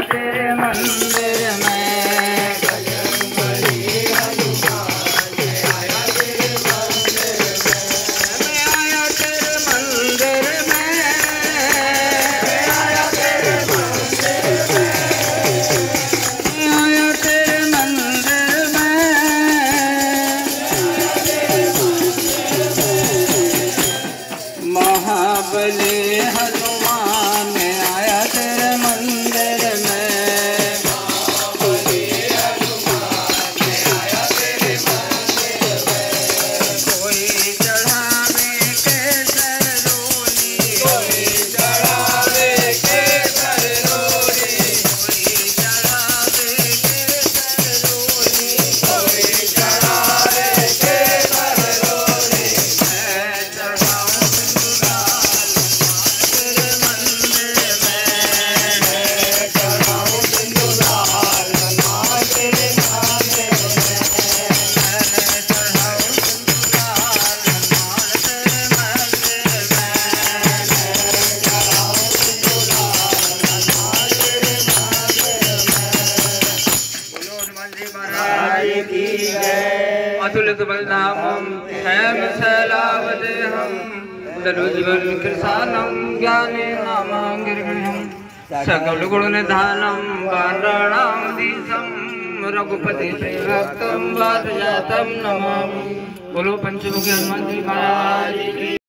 तेरे मंदिर में। महाबली हनुमान आया तेरे मंदिर में। महाबली हनुमान आया तेरे मंदिर में। कोई चढ़ावे केसर रोली, कोई चढ़ावे केसर रोली, कोई चढ़ावे केसर रोली, कोई चढ़ावे केसर रोली। मैं चढ़ाऊं अतुलित बलधामं हैम शैलावदेहं दरुज्ज्वल कृशानं ज्ञानेनामाङ्गिरहं सकल गुण निधानं वानराणामधीशं रघुपति प्रियभक्तं वातजातं नमामि। बोलो पंचमुखी हनुमान जी महाराज की।